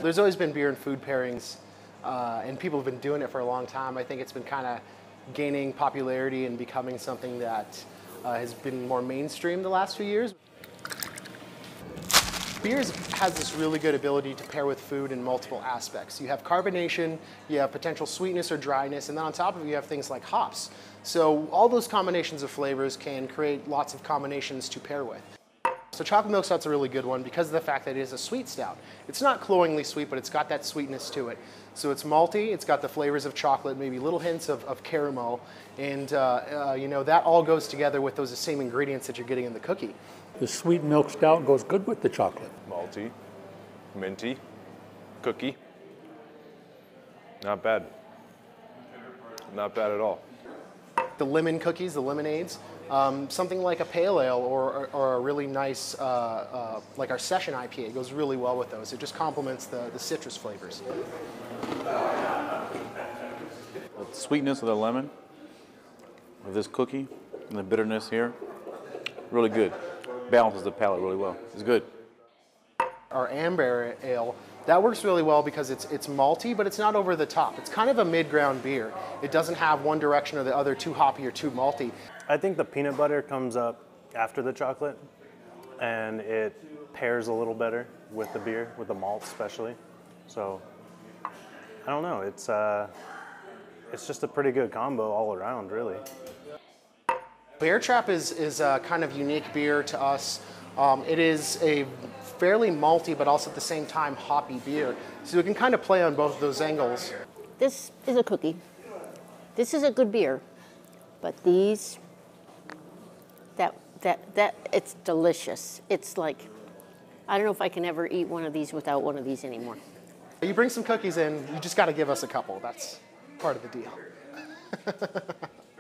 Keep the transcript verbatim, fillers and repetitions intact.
There's always been beer and food pairings, uh, and people have been doing it for a long time. I think it's been kind of gaining popularity and becoming something that uh, has been more mainstream the last few years. Beer has this really good ability to pair with food in multiple aspects. You have carbonation, you have potential sweetness or dryness, and then on top of it you have things like hops. So all those combinations of flavors can create lots of combinations to pair with. So chocolate milk stout's a really good one because of the fact that it is a sweet stout. It's not cloyingly sweet, but it's got that sweetness to it. So it's malty, it's got the flavors of chocolate, maybe little hints of, of caramel, and uh, uh, you know, that all goes together with those same ingredients that you're getting in the cookie. The sweet milk stout goes good with the chocolate. Malty, minty, cookie. Not bad. Not bad at all. The lemon cookies, the lemonades, um, something like a pale ale or, or, or a really nice, uh, uh, like our session I P A goes really well with those. It just complements the, the citrus flavors. The sweetness of the lemon, of this cookie, and the bitterness here, really good. Balances the palate really well. It's good. Our amber ale, that works really well because it's it's malty, but it's not over the top. It's kind of a mid-ground beer. It doesn't have one direction or the other, too hoppy or too malty. I think the peanut butter comes up after the chocolate, and it pairs a little better with the beer, with the malt especially. So, I don't know. It's uh, it's just a pretty good combo all around, really. Bear Trap is, is a kind of unique beer to us. Um, it is a fairly malty, but also at the same time hoppy beer. So we can kind of play on both of those angles. This is a cookie. This is a good beer, but these, that, that, that, it's delicious. It's like, I don't know if I can ever eat one of these without one of these anymore. You bring some cookies in, you just got to give us a couple. That's part of the deal.